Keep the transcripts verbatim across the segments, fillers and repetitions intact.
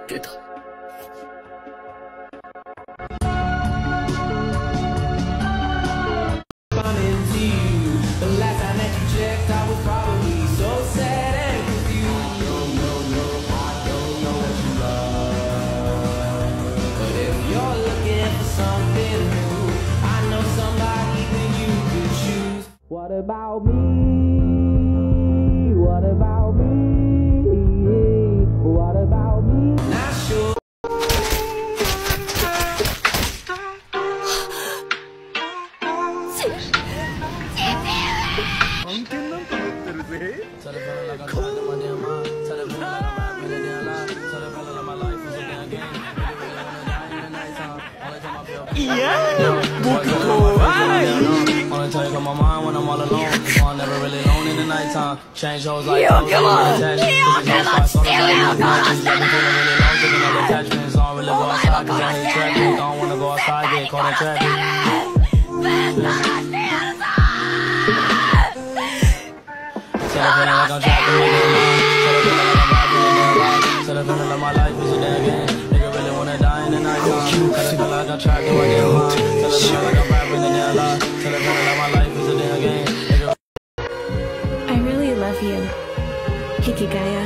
出た。 What about me? What about me? What about me? Not sure. 案件なんか持ってるぜ。いや僕怖い。Wanna tell you my mind when I'm all alone. I'm never really alone in the nighttime. Change shows like those. I'm attached. Cause I'm really lost. Taking all attachments. Don't really go outside cause I hate traffic. Don't wanna go outside, get caught in traffic. Tell a feeling like I'm trapped in my mind. Tell a feeling like I'm rapping in their life. Tell a feeling like my life is a damn game. Nigga really wanna die in the nighttime. Tell a feeling like I'm trapped in my damn mind. Tell a feeling like I'm rapping in their life. Tell a feeling like my life is a damn game. I really love you, Hikigaya.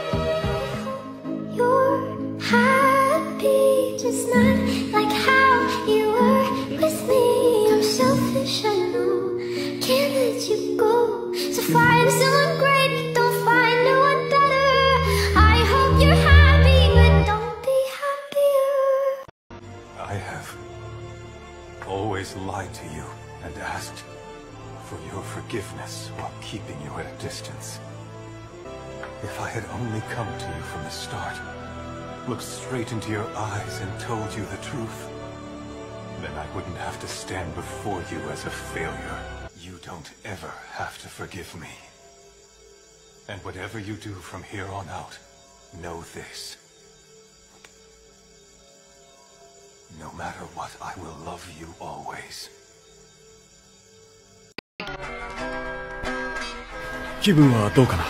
You're happy, just not like how you were with me. I'm selfish, I know, can't let you go. So find someone great, don't find no one better. I hope you're happy, but don't be happier. I have always lied to you and asked for your forgiveness while keeping you at a distance. If I had only come to you from the start, looked straight into your eyes and told you the truth, then I wouldn't have to stand before you as a failure. You don't ever have to forgive me. And whatever you do from here on out, know this. No matter what, I will love you always. 気分はどうかな。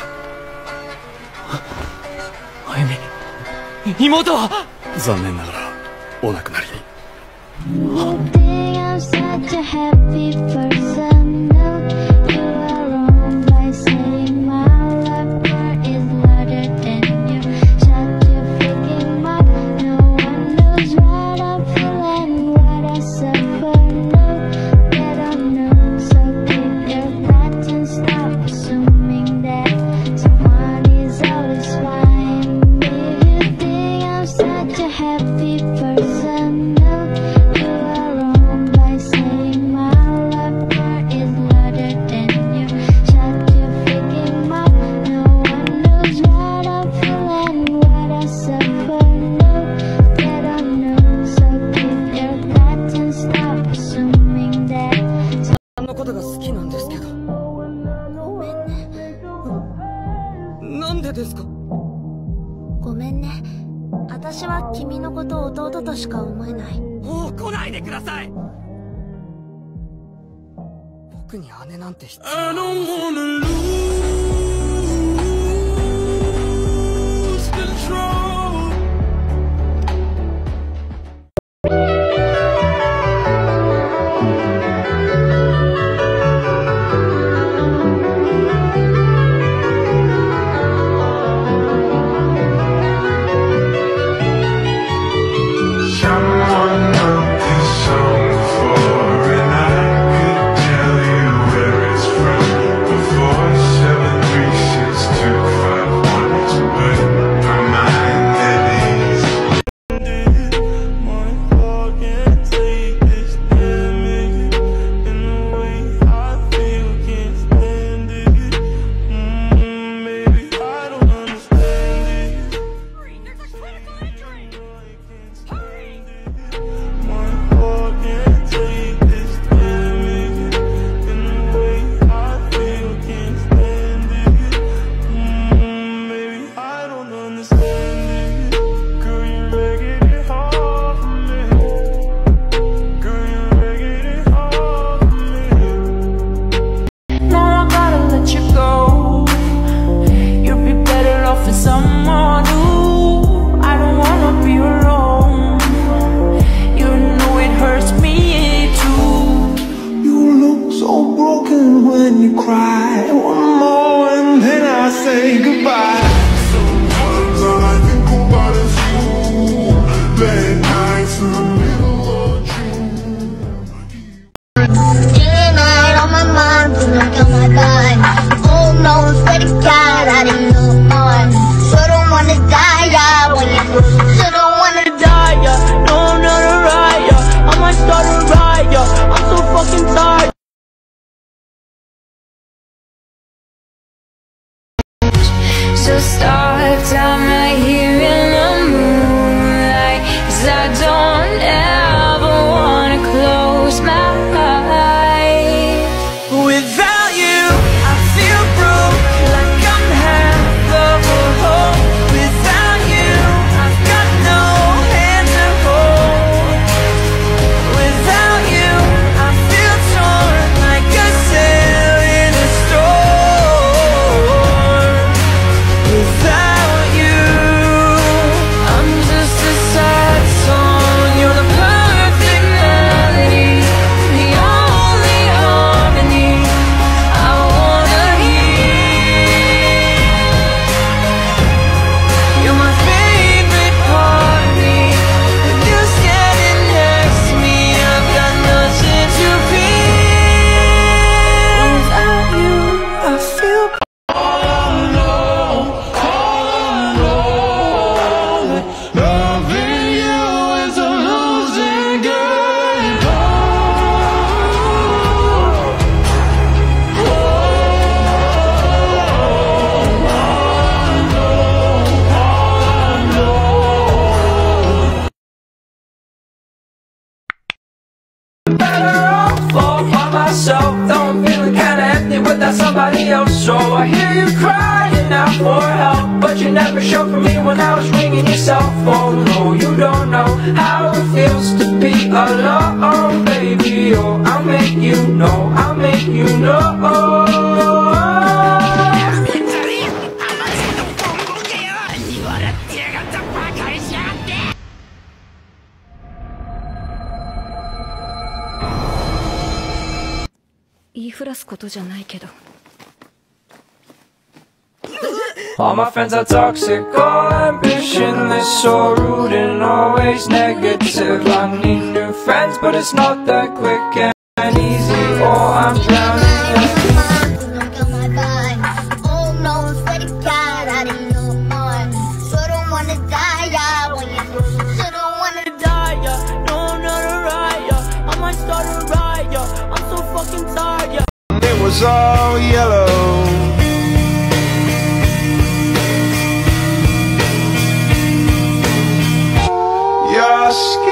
あゆみ、妹は残念ながらお亡くなりに。なんでですか？ ごめんね。私は君のことを弟としか思えない。 もう来ないでください。僕に姉なんて必要ない。 For myself, though I'm feeling kinda empty without somebody else. So I hear you crying out for help, but you never showed for me when I was ringing your cell phone. No, you don't know how it feels to be alone, baby. Oh, I'll make you know, I'll make you know. All my friends are toxic, all ambitionless, so rude and always negative. I need new friends, but it's not that quick and easy, or I'm drowning. Oh no, swear to God, I didn't know more. So don't wanna die, yeah, when you so don't wanna die, yeah. No, I'm not a riot, I might start a riot. I'm so fucking tired, yeah. It was all yellow. Your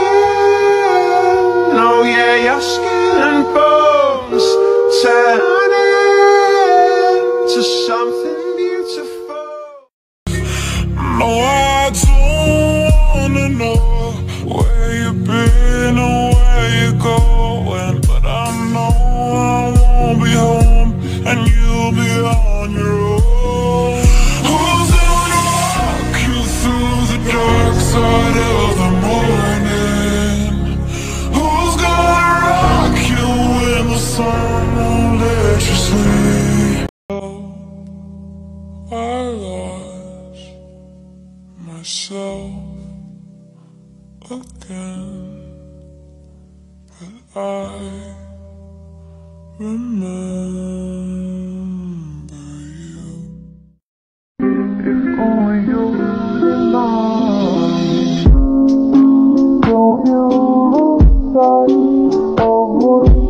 skin, oh yeah, your skin and bones turn into something beautiful. No, I don't wanna know where you've been or where you're going, but I know I won't be home and you'll be on your own. Who's gonna walk you through the dark side of the morning? Who's gonna rock you when the sun won't let you sleep? I lost myself again, but I remember you. If only you belong, don't you lose sight of what you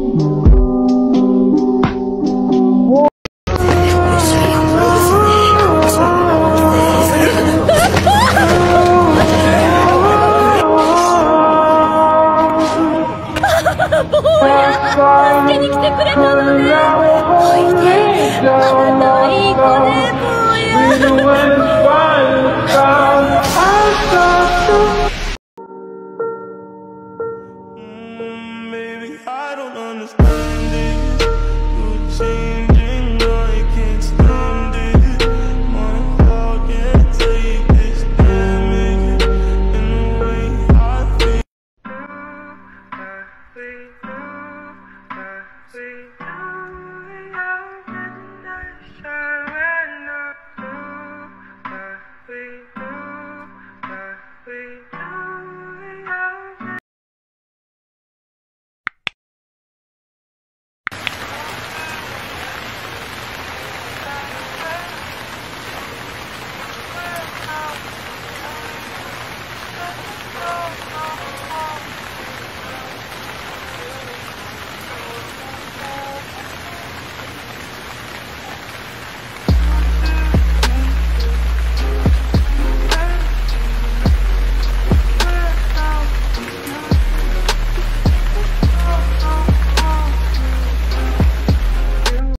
When it's fine,